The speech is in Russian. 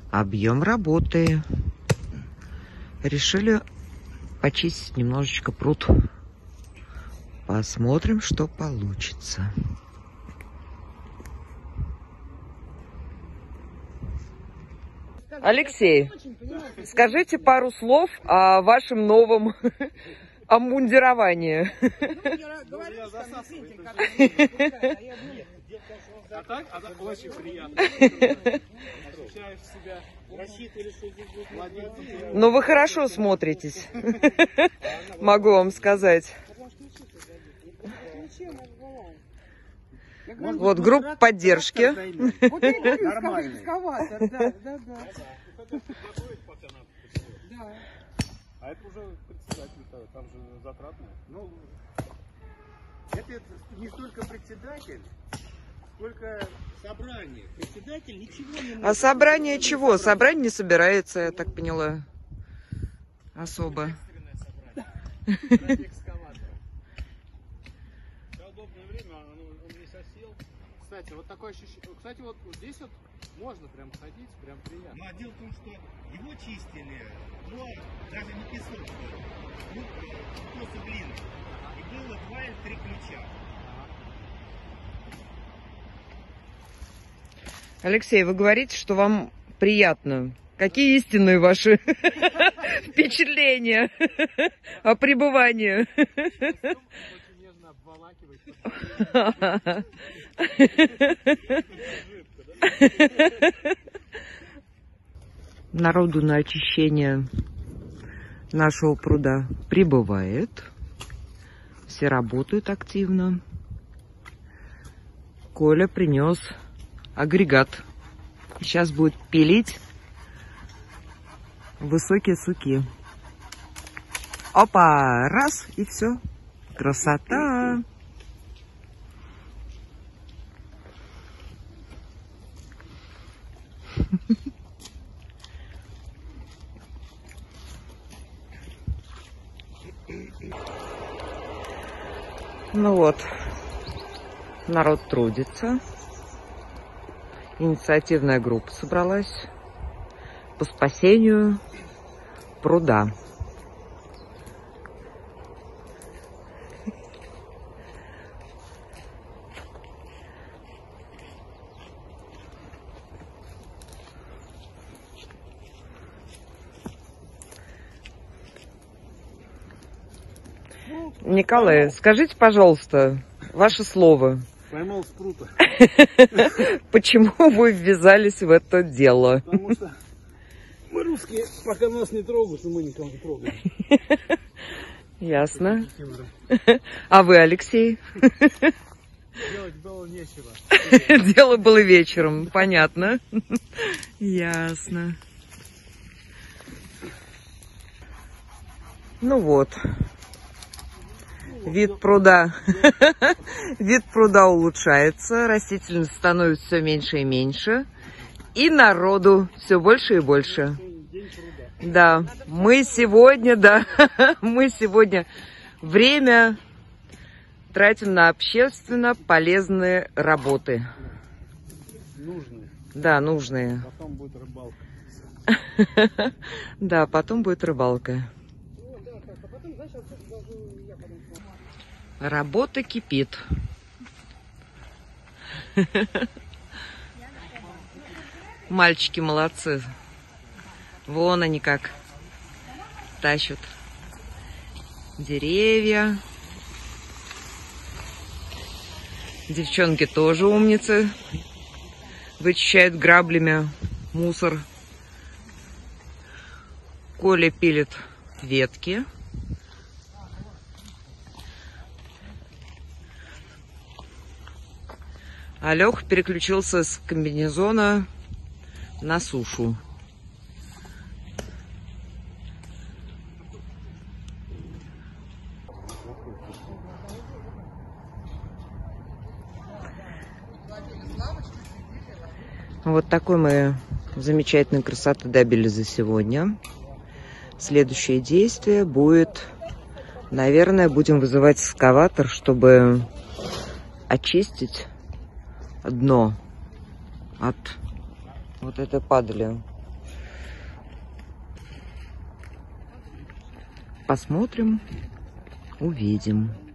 Объем работы. Решили почистить немножечко пруд. Посмотрим, что получится. Алексей, скажите пару слов о вашем новом обмундировании. А так очень приятно. Ощущаешь себя рассчитывали, что здесь будет младенцем. Ну, вы хорошо смотритесь, могу вам сказать. Вот группа поддержки. Нормальный. А это уже председатель, там же затратно. Ну, это не столько председатель, сколько собрание. Председатель ничего не может. А собрание чего? Собрание не собирается, я так поняла. Особо. Удобное время, он не сосел. Кстати, вот такое ощущение. Кстати, вот здесь вот можно прям ходить, прям приятно. Ну, а дело в том, что его чистили, но даже не песок, ну, просто глина. И было 2 или 3 ключа. Алексей, вы говорите, что вам приятно. Какие истинные ваши впечатления о пребывании? Очень нежно обволакивать. Народу на очищение нашего пруда прибывает. Все работают активно. Коля принес агрегат. Сейчас будет пилить высокие суки. Опа! Раз, и все. Красота! Ну вот, народ трудится. Инициативная группа собралась по спасению пруда. Николай, скажите, пожалуйста, ваше слово. Поймал спрута. Почему вы ввязались в это дело? Потому что мы русские, пока нас не трогают, мы никого не трогаем. Ясно. А вы, Алексей? Делать было нечего. Дело было вечером, понятно. Ясно. Ну вот. Вид пруда улучшается, растительность становится все меньше и меньше, и народу все больше и больше. Да, мы сегодня время тратим на общественно полезные работы. Нужные. Да, нужные. Потом будет рыбалка. Да, потом будет рыбалка. Работа кипит. Мальчики молодцы. Вон они как тащат деревья. Девчонки тоже умницы. Вычищают граблями мусор. Коля пилит ветки. А Леха переключился с комбинезона на сушу. Вот такой мы замечательной красоты добились за сегодня. Следующее действие будет, наверное, будем вызывать экскаватор, чтобы очистить дно от вот этой падали посмотрим, увидим.